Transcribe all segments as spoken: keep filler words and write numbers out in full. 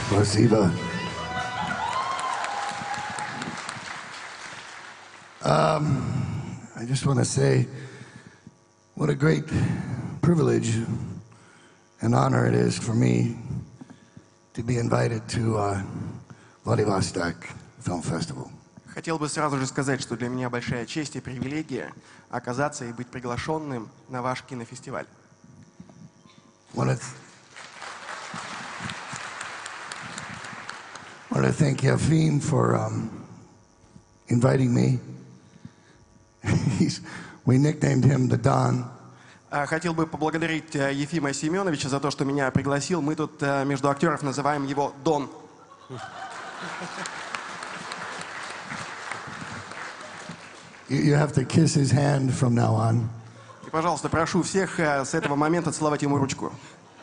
Спасибо. Um, I just want to say what a great privilege and honor it is for me to be invited to uh, Vladivostok Film Festival. Хотел бы сразу же сказать, что для меня большая честь и привилегия оказаться и быть приглашенным на ваш кинофестиваль. Want to want to thank Yafin for um, inviting me. He's, we nicknamed him the Don. Хотел бы поблагодарить Ефима Семеновича за то, что меня пригласил. Мы тут между актеров называем его Дон. You have to kiss his hand from now on. И, пожалуйста, прошу всех с этого момента целовать ему ручку.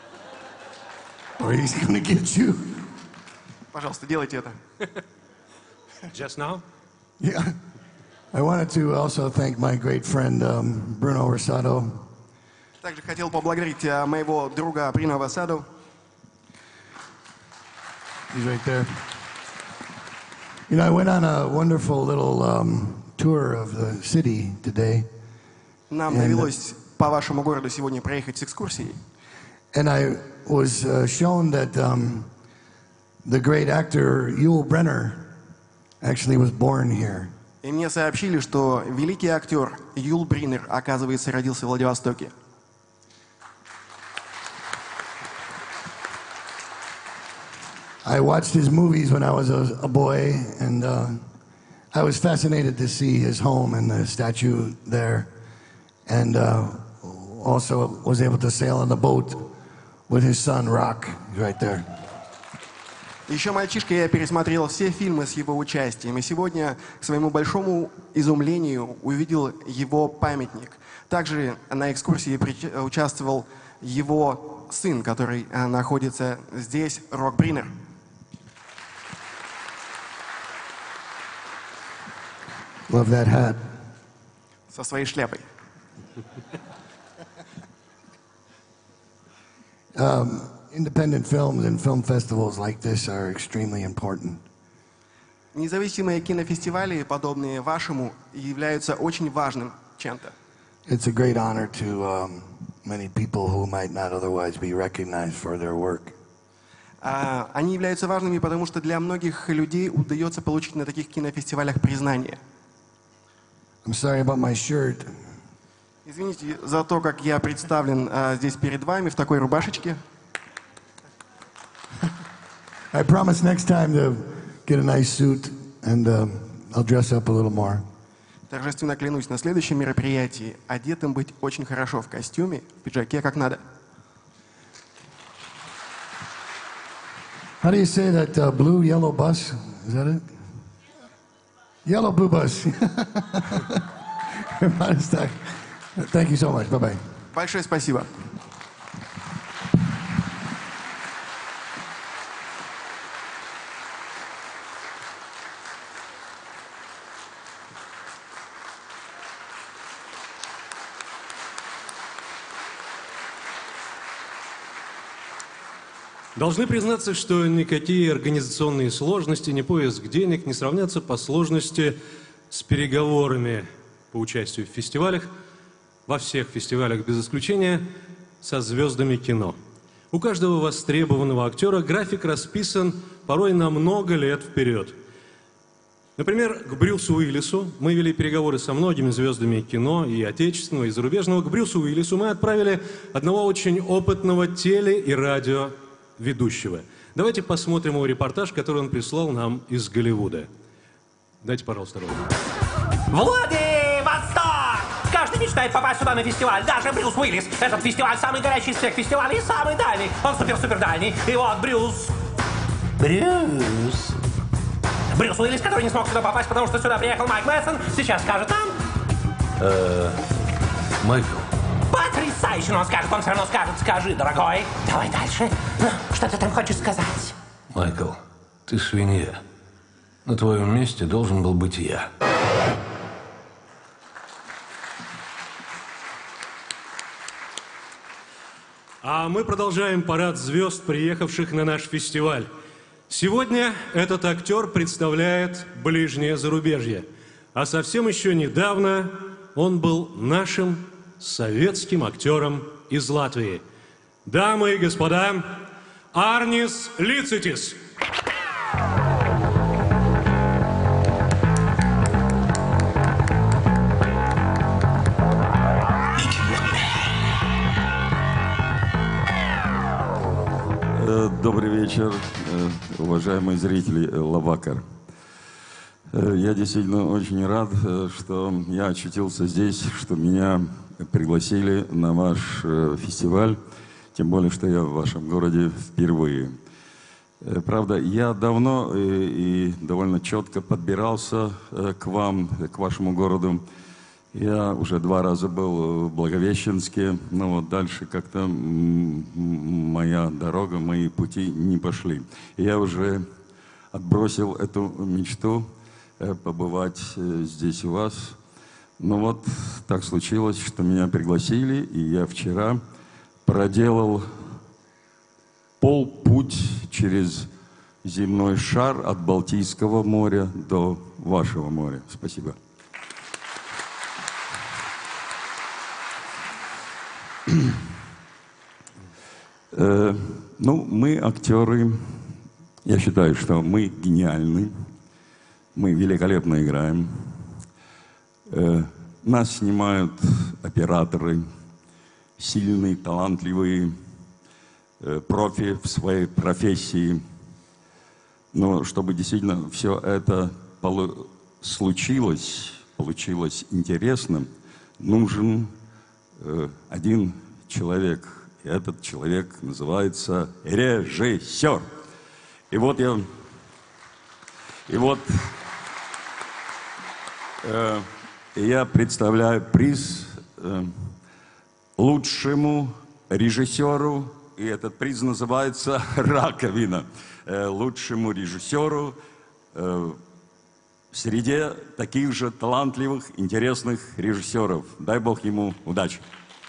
Or he's gonna get you. Пожалуйста, делайте это. Just now? Yeah. I wanted to also thank my great friend um, Bruno Rosado. Также хотел поблагодарить моего друга Бруно Росадо. He's right there. You know, I went on a wonderful little um, tour of the city today. Нам довелось по вашему городу сегодня проехать с экскурсией. And I was uh, shown that um, the great actor Yul Brynner actually was born here. И мне сообщили, что великий актер Юл Бринер, оказывается, родился в Владивостоке. I watched his movies when I was a, a boy, and uh, I was fascinated to see his home and the statue there, and uh, also was able to sail on the boat with his son Rock right there. Еще мальчишкой я пересмотрел все фильмы с его участием, и сегодня, к своему большому изумлению, увидел его памятник. Также на экскурсии участвовал его сын, который находится здесь, Рок Бринер. Love that hat. Со своей шляпой. Um, independent films and film festivals like this are extremely important. Независимые кинофестивали, подобные вашему, являются очень важным чем-то. It's a great honor to um, many people who might not otherwise be recognized for their work. Uh, они являются важными, потому что для многих людей удается получить на таких кинофестивалях признание. I'm sorry about my shirt. Извините за то, как я представлен uh, здесь перед вами в такой рубашечке. I promise next time to get a nice suit and uh, I'll dress up a little more. Торжественно клянусь, на следующем мероприятии одетым быть очень хорошо в костюме, в пиджаке, как надо. How do you say that uh, blue yellow bus? Is that it? Yellow blue bus. Thank you so much. Bye bye. Большое спасибо. Должны признаться, что никакие организационные сложности, ни поиск денег не сравнятся по сложности с переговорами по участию в фестивалях, во всех фестивалях без исключения, со звездами кино. У каждого востребованного актера график расписан порой на много лет вперед. Например, к Брюсу Уиллису мы вели переговоры со многими звездами кино, и отечественного, и зарубежного. К Брюсу Уиллису мы отправили одного очень опытного теле- и радиоведущего. Давайте посмотрим его репортаж, который он прислал нам из Голливуда. Дайте, пожалуйста, ролик. Владивосток! Каждый мечтает попасть сюда на фестиваль, даже Брюс Уиллис. Этот фестиваль самый горячий из всех фестивалей и самый дальний. Он супер-супер дальний. И вот Брюс... Брюс... Брюс Уиллис, который не смог сюда попасть, потому что сюда приехал Майк Мэсон, сейчас скажет нам... Э, Майкл. Потрясающе, но он скажет, он все равно скажет, скажи, дорогой. Давай дальше. Ну, что ты там хочешь сказать? Майкл, ты свинья. На твоем месте должен был быть я. А мы продолжаем парад звезд, приехавших на наш фестиваль. Сегодня этот актер представляет ближнее зарубежье, а совсем еще недавно он был нашим советским актером из Латвии. Дамы и господа, Арнис Лицитис. Добрый вечер, уважаемые зрители Лавакар. Я действительно очень рад, что я очутился здесь, что меня пригласили на ваш фестиваль, тем более, что я в вашем городе впервые. Правда, я давно и довольно четко подбирался к вам, к вашему городу. Я уже два раза был в Благовещенске, но вот дальше как-то моя дорога, мои пути не пошли. Я уже отбросил эту мечту побывать здесь у вас. Но вот так случилось, что меня пригласили, и я вчера проделал полпуть через земной шар от Балтийского моря до вашего моря. Спасибо. Э, ну, мы актеры, я считаю, что мы гениальны, мы великолепно играем. Э, нас снимают операторы, сильные, талантливые, э, профи в своей профессии. Но чтобы действительно все это случилось, получилось интересным, нужен один человек, и этот человек называется режиссер. И вот я, и вот э, я представляю приз э, лучшему режиссеру, и этот приз называется «Раковина». Э, лучшему режиссеру э, в среде таких же талантливых, интересных режиссеров. Дай Бог ему удачи.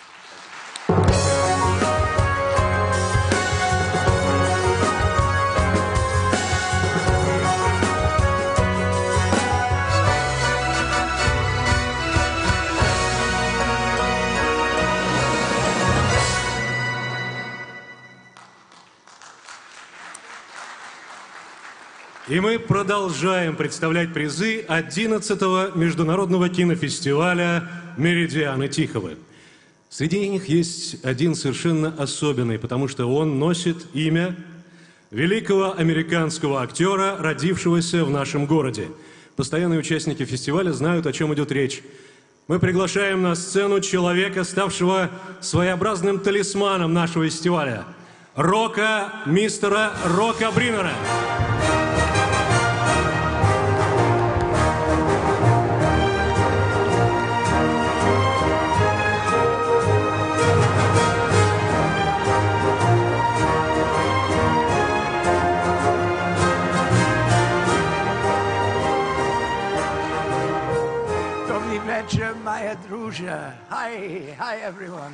И мы продолжаем представлять призы одиннадцатого международного кинофестиваля «Меридианы Тихого». Среди них есть один совершенно особенный, потому что он носит имя великого американского актера, родившегося в нашем городе. Постоянные участники фестиваля знают, о чем идет речь. Мы приглашаем на сцену человека, ставшего своеобразным талисманом нашего фестиваля. Рока, мистера Рока Бринера. Моя дружа. Hi, hi everyone.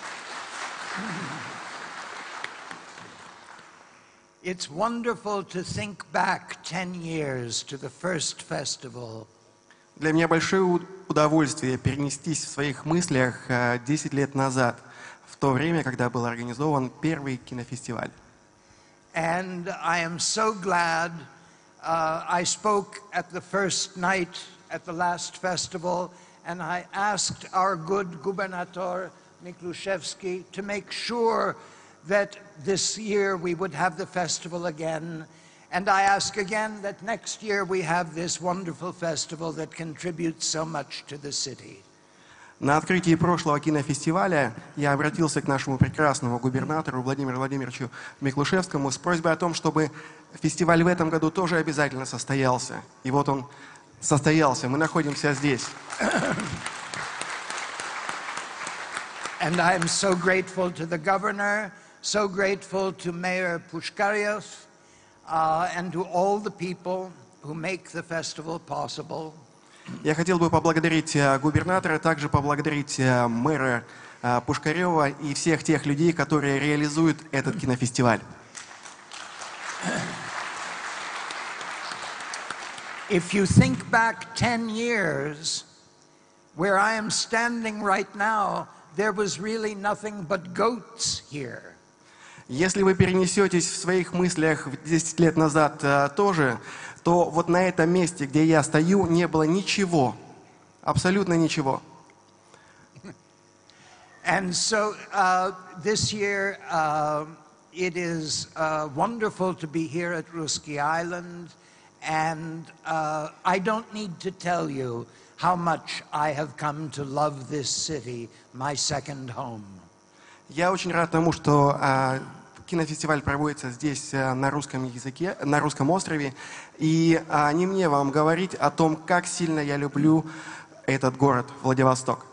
It's wonderful to think back ten years to the first festival. Для меня большое удовольствие перенестись в своих мыслях десять лет назад, в то время, когда был организован первый кинофестиваль. And I am so glad uh, I spoke at the first night at the last festival. And I asked our good gubernator, Mikluszewski, to make sure that this year we would have the festival again. And I ask again that next year we have this wonderful festival that contributes so much to the city. На открытии прошлого кинофестиваля я обратился к нашему прекрасному губернатору Владимиру Владимировичу Миклушевскому с просьбой о том, чтобы фестиваль в этом году тоже обязательно состоялся. И вот он состоялся. Мы находимся здесь. And I am so grateful to the governor, so grateful to Mayor Pushkaryev, uh, and to all the people who make the festival possible. Я хотел бы поблагодарить губернатора, также поблагодарить мэра Пушкарева и всех тех людей, которые реализуют этот кинофестиваль. If you think back ten years, where I am standing right now, there was really nothing but goats here. Если вы перенесетесь в своих мыслях десять лет назад э, тоже, то вот на этом месте, где я стою, не было ничего, абсолютно ничего. And so uh, this year, uh, it is uh, wonderful to be here at Ruski Island, and uh, I don't need to tell you how much I have come to love this city, my second home. Я очень рад тому, что э, кинофестиваль проводится здесь э, на русском языке, на русском острове, и э, не мне вам говорить о том, как сильно я люблю этот город, Владивосток.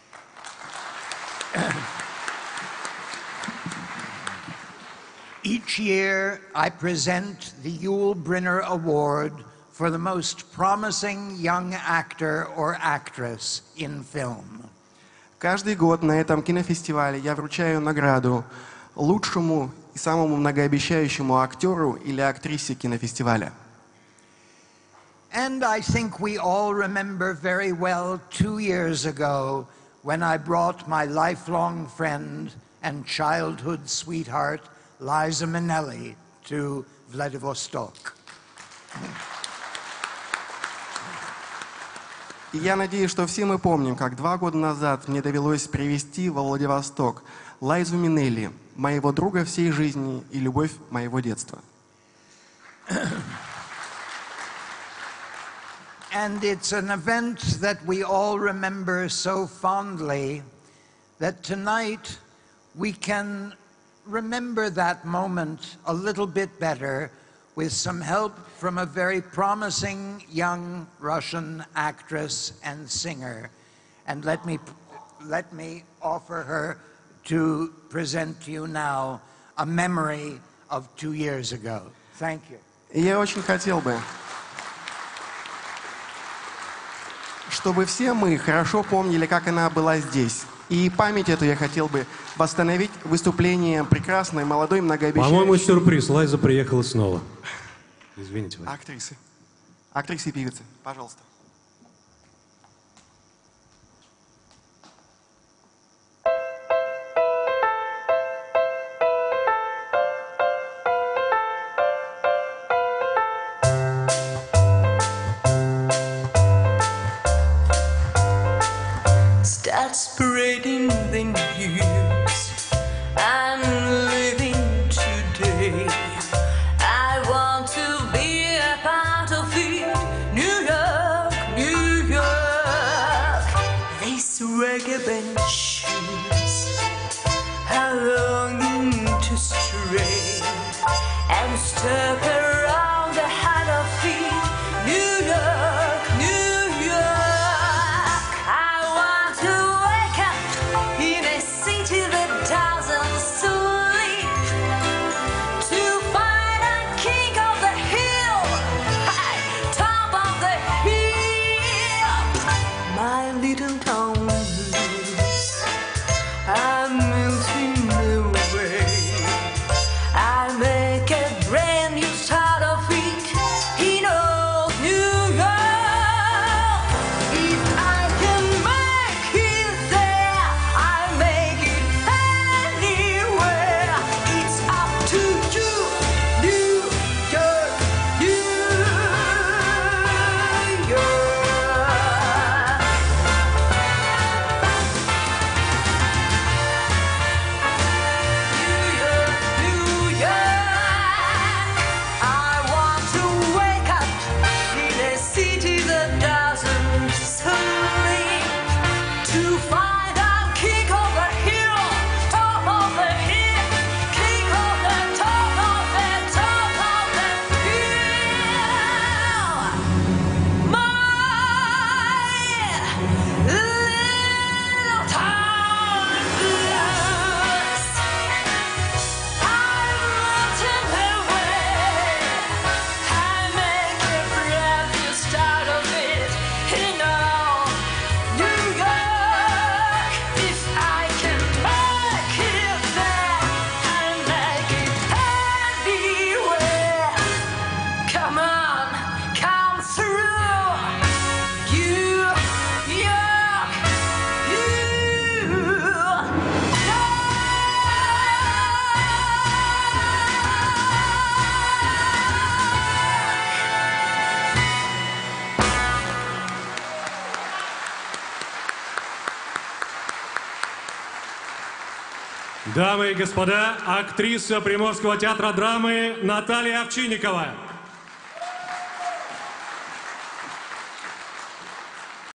Each year, I present the Yul Brynner Award for the most promising young actor or actress in film. Каждый год на этом кинофестивале я вручаю награду лучшему и самому многообещающему актеру или актрисе кинофестиваля. And I think we all remember very well two years ago when I brought my lifelong friend and childhood sweetheart, Liza Minnelli, to Vladivostok. И я надеюсь, что все мы помним, как два года назад мне довелось привезти во Владивосток Лайзу Минелли, моего друга всей жизни и любовь моего детства. And it's an event that we all remember so fondly that tonight we can remember that moment a little bit better with some help from a very promising young Russian actress and singer. And let me, let me offer her to present to you now a memory of two years ago. Thank you. И я очень хотел бы, чтобы все мы хорошо помнили, как она была здесь. И память эту я хотел бы восстановить выступлением прекрасной, молодой, многообещающей... По-моему, сюрприз. Лайза приехала снова. Извините. Вася. Актрисы. Актрисы и певицы. Пожалуйста. Start spreading the news. I'm living today. I want to be a part of it. New York, New York. These reggae band shoes are longing to stray and step around the heart of it. New York, New York. I want to wake up in a city that doesn't sleep, to find a king of the hill, high top of the hill. My little town blues are melting away. I make a brand new start. Дамы и господа, актриса Приморского театра драмы Наталья Овчинникова.